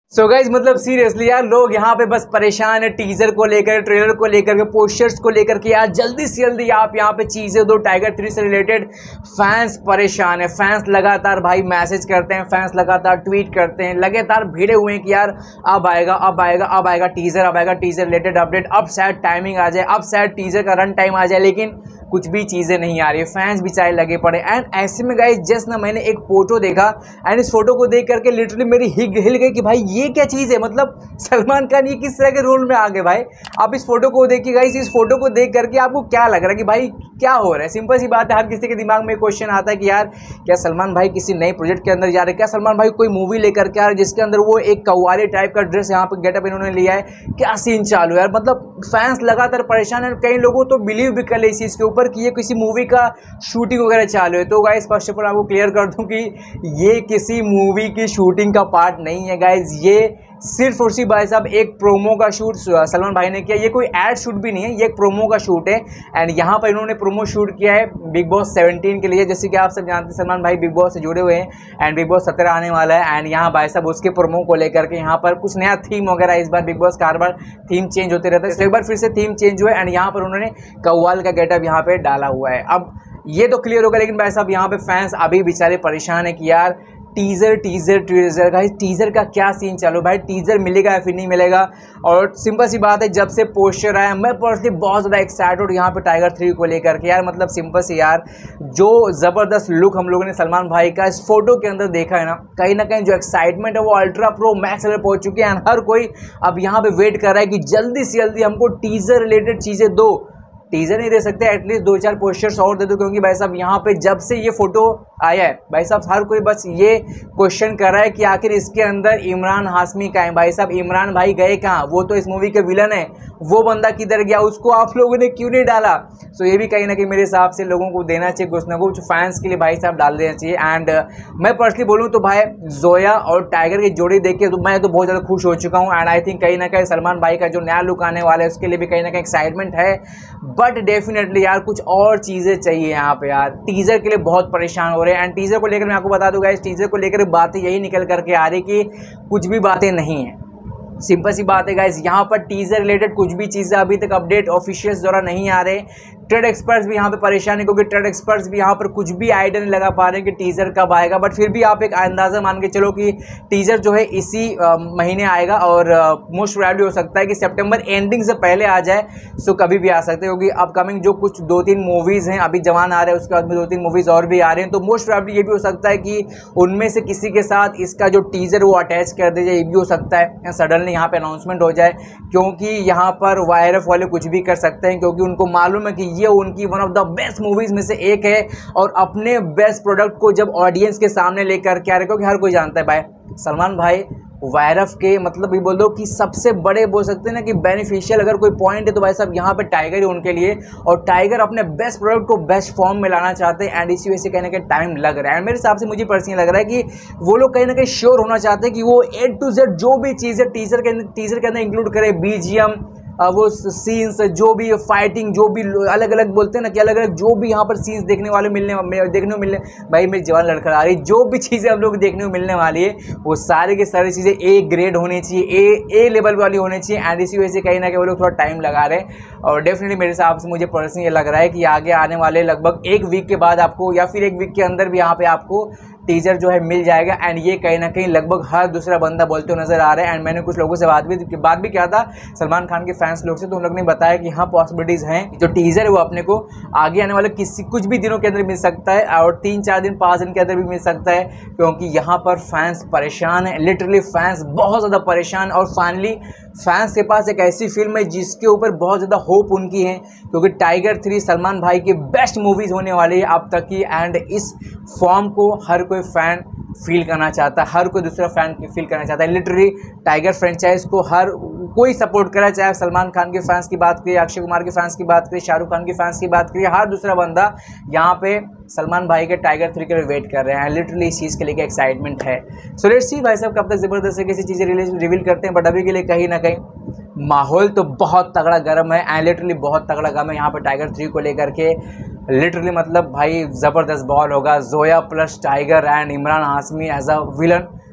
So guys मतलब seriously यार लोग यहाँ पे बस परेशान है टीजर को लेकर, ट्रेलर को लेकर के, पोस्टर्स को लेकर के। यार जल्दी से जल्दी आप यहाँ पे चीजें दो टाइगर 3 से रिलेटेड। फैंस परेशान है, फैंस लगातार भाई मैसेज करते हैं, फैंस लगातार ट्वीट करते हैं, लगातार भिड़े हुए हैं कि यार अब आएगा अब आएगा अब आएगा टीजर, अब आएगा टीजर रिलेटेड अपडेट, अब शायद टाइमिंग आ जाए, अब शायद टीजर का रन टाइम आ जाए, लेकिन कुछ भी चीज़ें नहीं आ रही है। फैंस बेचारे लगे पड़े। एंड ऐसे में गाइस जस्ट ना मैंने एक फोटो देखा एंड इस फोटो को देख करके लिटरली मेरी हिल गई कि भाई ये क्या चीज़ है। मतलब सलमान खान ये किस तरह के रोल में आ गए भाई। आप इस फोटो को देखिए गाइस, इस फोटो को देख करके आपको क्या लग रहा है कि भाई क्या हो रहा है। सिंपल सी बात है, हर किसी के दिमाग में क्वेश्चन आता है कि यार क्या सलमान भाई किसी नए प्रोजेक्ट के अंदर जा रहे हैं, क्या सलमान भाई कोई मूवी लेकर के आ रहे हैं जिसके अंदर वो एक कव्वाली टाइप का ड्रेस यहाँ पे गेटअप इन्होंने लिया है, क्या सीन चालू है यार। मतलब फैंस लगातार परेशान है। कई लोगों तो बिलीव भी कर ले इस चीज़ के ऊपर कि ये किसी मूवी का शूटिंग वगैरह चालू है। तो गाइस फर्स्ट ऑफ ऑल आपको क्लियर कर दूं कि ये किसी मूवी की शूटिंग का पार्ट नहीं है गाइस। ये सिर्फ और सिर्फ भाई साहब एक प्रोमो का शूट सलमान भाई ने किया। ये कोई एड शूट भी नहीं है, ये एक प्रोमो का शूट है। एंड यहाँ पर इन्होंने प्रोमो शूट किया है बिग बॉस 17 के लिए। जैसे कि आप सब जानते हैं सलमान भाई बिग बॉस से जुड़े हुए हैं एंड बिग बॉस 17 आने वाला है। एंड यहाँ भाई साहब उसके प्रोमो को लेकर के यहाँ पर कुछ नया थीम वगैरह, इस बार बिग बॉस का हर बार थीम चेंज होते रहता है, तो एक बार फिर से थीम चेंज हुआ है एंड यहाँ पर उन्होंने कव्वाल का गेटअप यहाँ पे डाला हुआ है। अब ये तो क्लियर होगा, लेकिन भाई साहब यहाँ पे फैंस अभी बेचारे परेशान है कि यार टीजर टीजर टीजर भाई टीजर का क्या सीन चालू भाई, टीजर मिलेगा या फिर नहीं मिलेगा। और सिंपल सी बात है, जब से पोस्टर आया मैं पर्सनली बहुत ज़्यादा एक्साइटेड यहाँ पे टाइगर 3 को लेकर के। यार मतलब सिंपल सी यार जो ज़बरदस्त लुक हम लोगों ने सलमान भाई का इस फोटो के अंदर देखा है ना कहीं जो एक्साइटमेंट है वो अल्ट्रा प्रो मैक्स लेवल पहुँच चुकी है। हर कोई अब यहाँ पे वेट कर रहा है कि जल्दी से जल्दी हमको टीजर रिलेटेड चीज़ें दो। टीजर नहीं दे सकते, एटलीस्ट 2-4 पोस्टर्स और दे दो, क्योंकि भाई साहब यहाँ पे जब से ये फोटो आया है भाई साहब हर कोई बस ये क्वेश्चन कर रहा है कि आखिर इसके अंदर इमरान हाशमी का है। भाई साहब इमरान भाई गए कहाँ, वो तो इस मूवी के विलन है, वो बंदा किधर गया, उसको आप लोगों ने क्यों नहीं डाला। सो ये भी कहीं ना कहीं मेरे हिसाब से लोगों को देना चाहिए, कुछ ना कुछ फैंस के लिए भाई साहब डाल देना चाहिए। एंड मैं पर्सनली बोलूँ तो भाई जोया और टाइगर की जोड़ी देख के तो मैं तो बहुत ज़्यादा खुश हो चुका हूँ। एंड आई थिंक कहीं ना कहीं सलमान भाई का जो नया लुक आने वाला है उसके लिए भी कहीं ना कहीं एक्साइटमेंट है। बट डेफिनेटली यार कुछ और चीज़ें चाहिए यहाँ पे। यार टीजर के लिए बहुत परेशान हो रहे हैं। एंड टीजर को लेकर मैं आपको बता दूंगा, इस टीजर को लेकर बातें यही निकल करके आ रही कि कुछ भी बातें नहीं है। सिंपल सी बात है गाइस, यहाँ पर टीजर रिलेटेड कुछ भी चीज़ें अभी तक अपडेट ऑफिशियल्स द्वारा नहीं आ रहे। ट्रेड एक्सपर्ट्स भी यहाँ पे परेशान है, क्योंकि ट्रेड एक्सपर्ट्स भी यहाँ पर कुछ भी आइडिया नहीं लगा पा रहे हैं कि टीजर कब आएगा। बट फिर भी आप एक अंदाज़ा मान के चलो कि टीजर जो है इसी महीने आएगा और मोस्ट प्रोबेबली हो सकता है कि सितंबर एंडिंग से पहले आ जाए। सो कभी भी आ सकते हैं, क्योंकि अपकमिंग जो कुछ 2-3 मूवीज़ हैं, अभी जवान आ रहे हैं, उसके बाद में 2-3 मूवीज़ और भी आ रहे हैं। तो मोस्ट प्रोबेबली ये भी हो सकता है कि उनमें से किसी के साथ इसका जो टीजर वो अटैच कर दिया जाए, ये भी हो सकता है। सडनली यहाँ पे अनाउंसमेंट हो जाए, क्योंकि यहाँ पर वायरफ वाले कुछ भी कर सकते हैं, क्योंकि उनको मालूम है कि ये उनकी one of the best movies में से एक है और अपने बेस्ट प्रोडक्ट को जब ऑडियंस के सामने लेकर के आ रहे, क्योंकि हर कोई जानता है भाई सलमान भाई वायरफ के मतलब ये बोल दो कि सबसे बड़े बोल सकते हैं ना कि बेनिफिशियल अगर कोई पॉइंट है तो भाई साहब यहाँ पे टाइगर ही उनके लिए। और टाइगर अपने बेस्ट प्रोडक्ट को बेस्ट फॉर्म में लाना चाहते हैं एंड इसी वजह से कहीं ना कहीं टाइम लग रहा है। मेरे हिसाब से मुझे पर्सनली लग रहा है कि वो लोग कहीं ना कहीं श्योर होना चाहते हैं कि वो A to Z जो भी चीज़ें टीजर के अंदर इंक्लूड करे, BGM वो सीन्स जो भी फाइटिंग जो भी अलग अलग बोलते हैं ना कि अलग अलग जो भी यहाँ पर सीन्स देखने को मिलने भाई मेरी जवान लड़खड़ आ रही, जो भी चीज़ें हम लोग देखने को मिलने वाली है वो सारी की सारी चीज़ें A ग्रेड होनी चाहिए, ए लेवल वाली होनी चाहिए। एंड इसी वजह से कहीं ना कहीं वो लोग थोड़ा टाइम लगा रहे हैं। और डेफिनेटली मेरे हिसाब से मुझे पर्सनली ये लग रहा है कि आगे आने वाले लगभग 1 वीक के बाद आपको या फिर 1 वीक के अंदर भी यहाँ पे आपको टीजर जो है मिल जाएगा। एंड ये कहीं ना कहीं लगभग हर दूसरा बंदा बोलते हुए नजर आ रहा है। एंड मैंने कुछ लोगों से बात भी किया था सलमान खान के फैंस लोग से, तो उन लोग ने बताया कि हाँ पॉसिबिलिटीज़ हैं, जो टीजर है वो अपने को आगे आने वाले कुछ भी दिनों के अंदर मिल सकता है और 3-4 दिन 5 दिन के अंदर भी मिल सकता है, क्योंकि यहाँ पर फैंस परेशान है। लिटरली फैंस बहुत ज़्यादा परेशान। और फाइनली फैंस के पास एक ऐसी फिल्म है जिसके ऊपर बहुत ज़्यादा होप उनकी है, क्योंकि टाइगर 3 सलमान भाई की बेस्ट मूवीज़ होने वाली है अब तक की। एंड इस फॉर्म को हर कोई फ़ैन फील करना चाहता है, हर कोई दूसरा फैन फील करना चाहता है। लिटरली टाइगर फ्रेंचाइज को हर कोई सपोर्ट करा, चाहे सलमान खान के फैंस की बात करिए, अक्षय कुमार के फैंस की बात करिए, शाहरुख खान के फैंस की बात करिए, हर दूसरा बंदा यहाँ पे सलमान भाई के टाइगर 3 के लिए वेट कर रहे हैं। लिटरली इस चीज़ के लिए एक्साइटमेंट है। सो लेट्स सी भाई साहब कब तक ज़बरदस्त कैसी चीज़ें रिवील करते हैं। बट अभी के लिए कहीं ना कहीं माहौल तो बहुत तगड़ा गर्म है एंड लिटरली बहुत तगड़ा गर्म है यहाँ पर टाइगर 3 को लेकर के। लिटरली मतलब भाई ज़बरदस्त बॉल होगा। Zoya plus Tiger and Imran Hashmi as a villain,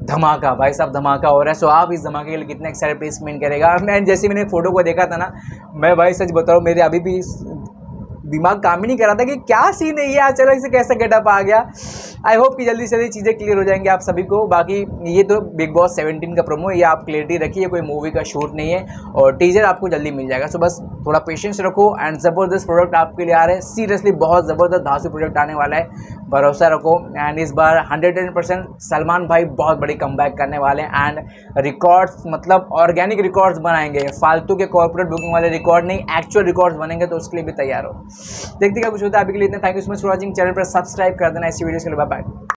धमाका भाई साहब, धमाका हो रहा है। सो आप इस धमाके के लिए कितना एक्साइटेड प्लीज कमेंट करेगा। मैं जैसे मैंने फोटो को देखा था ना, मैं भाई सच बता रहा हूँ, मेरे अभी भी दिमाग काम ही नहीं कर रहा था कि क्या सीन है ये, चलो इसे कैसा गेटअप आ गया। आई होप कि जल्दी से जल्दी चीज़ें क्लियर हो जाएंगी आप सभी को। बाकी ये तो बिग बॉस 17 का प्रोमो, ये आप क्लियरिटी रखिए, कोई मूवी का शूट नहीं है और टीजर आपको जल्दी मिल जाएगा। सो बस थोड़ा पेशेंस रखो एंड ज़बरदस्त प्रोडक्ट आपके लिए आ रहे हैं। सीरियसली बहुत ज़बरदस्त धांसू प्रोडक्ट आने वाला है, भरोसा रखो। एंड इस बार 110% सलमान भाई बहुत बड़ी कमबैक करने वाले हैं एंड रिकॉर्ड्स, मतलब ऑर्गेनिक रिकॉर्ड्स बनाएंगे, फालतू के कॉर्पोरेट बुकिंग वाले रिकॉर्ड नहीं, एक्चुअल रिकॉर्ड्स बनेंगे, तो उसके लिए भी तैयार हो। देखते क्या कुछ होता है। अभी के लिए इतना, thank you so much for watching. Channel पर सब्सक्राइब कर देना इसी वीडियो के लिए। Bye bye.